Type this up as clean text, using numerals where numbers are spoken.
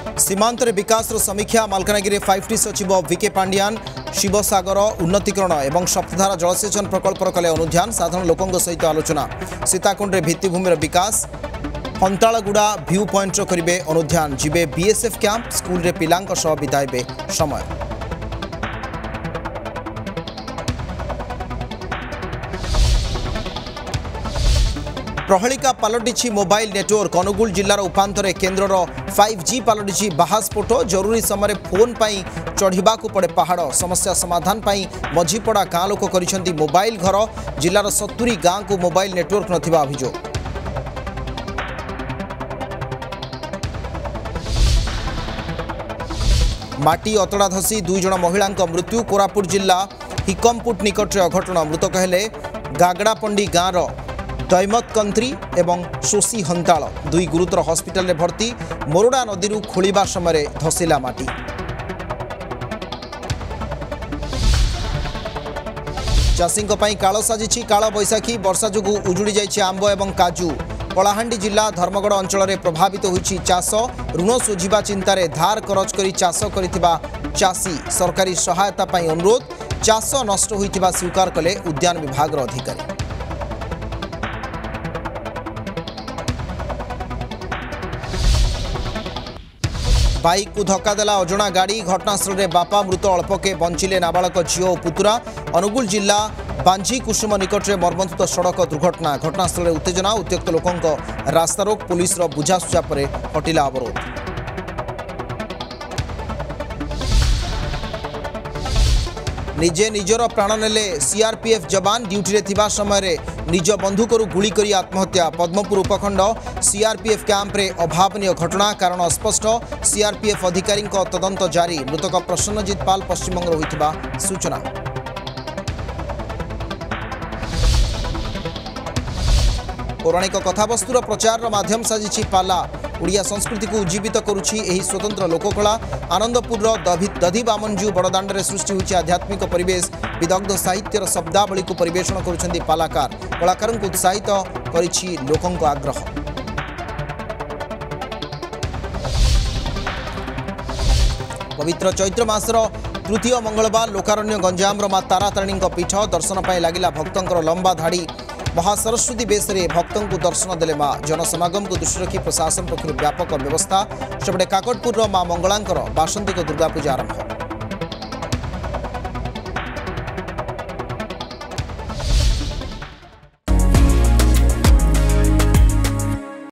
सीमांतर विकास समीक्षा मालकानगिरी 5T सचिव विके पांडियान शिवसागर उन्नतीकरण एवं सप्तधारा जलसेचन प्रकल्पर कले अनुध्यान साधारण लोकों सहित आलोचना सीताकुंड भित्तिभूमि विकास हंतालगुड़ा भ्यू पॉइंट करेंगे अनुध्यान जीवे बीएसएफ कैंप स्कूल रे पिलांक सह बिताइबे समय। प्रहलिका पलटिछि मोबाइल नेटवर्क अनुगुल जिलार उपांतरे केन्द्रर 5G पलटिछि बाहास्फोट जरूरी समय फोन पाई चढ़ा पड़े पहाड़ समस्या समाधान पाई मझीपड़ा गाँ लोक करिसेंती मोबाइल घर जिलार 70 गाँ को मोबाइल नेटवर्क नथिबा अभियोग। माटी अतड़ा धसी 2 जन महिला मृत्यु कोरापुट जिला हिकमपुट निकटरे अघटन मृतक हेले गागड़ापंडी गाँव दैमतकंत्री एवं शोषी हंताल 2 गुरुतर हॉस्पिटल रे भर्ती मोरडा नदी खोलिबा समय धसिला माटी। चाषी काल साजिछि काल बैशाखी वर्षा जोगु उजुड़ी जाइछि आंब एवं काजू। कलाहांडी जिला धर्मगढ़ अंचल में प्रभावित होइछि चाष ऋण सुझिबा चिंतार धार करज करी चाष करिथिबा चाषी सरकारी सहायता पाई अनुरोध चाष नष्ट होइथिबा स्वीकार कले उद्यान विभाग अधिकारी। बाइक को धक्का देला अजणा गाड़ी घटनास्थल में बापा मृत अल्पके बंचिले नाबालक झील और पुतुरा। अनुगुल जिला बांझी कुसुम निकट में मर्मन्तुद सड़क दुर्घटना घटनास्थल में उत्तेजना उत्त्यक्त लोकों रास्तारोक पुलिस बुझासुझा पर हटिला अवरोध। निजे निजर प्राण नेले सीआरपीएफ जवान ड्यूटी रे थिबा समय निज बंधुकरू गुली करी आत्महत्या। पद्मपुर उपखंड सीआरपीएफ कैंप रे अभावनीय घटना कारण अस्पष्ट सीआरपीएफ अधिकारी तदंत जारी मृतक प्रसन्नजीत पाल पश्चिमबंग होइथिबा सूचना। पौराणिक कथावस्तुर प्रचार माध्यम साजिछि पाला ओडिया संस्कृति को उज्जीवित करुछि एही स्वतंत्र लोककला। आनंदपुर दधी बामनजू बड़दाण्ड रे सृष्टि होछि आध्यात्मिक परिवेश विदग्ध साहित्यर शब्दावली को परिवेषण करुछन्ति पालाकार कलाकार को उत्साहित करिछि लोकों को आग्रह। पवित्र चैत्र मासर तृतीय मंगलवार लोकारण्य गंजाम मां तारातारिणी पीठ दर्शन पाई लागिला भक्तंकर लंबा धाड़ी। महासरस्वती बेस रे भक्तों को दर्शन देले मां जनसमागम को दृष्टि रखी प्रशासन पक्षर व्यापक व्यवस्था। सेपटे काकटपुर मां मंगलांकर बासंतिक दुर्गा पूजा आरंभ।